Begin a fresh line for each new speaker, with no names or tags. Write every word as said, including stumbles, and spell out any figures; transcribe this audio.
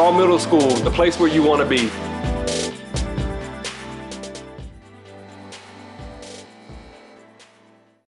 Straw Middle School, the place where you want to be.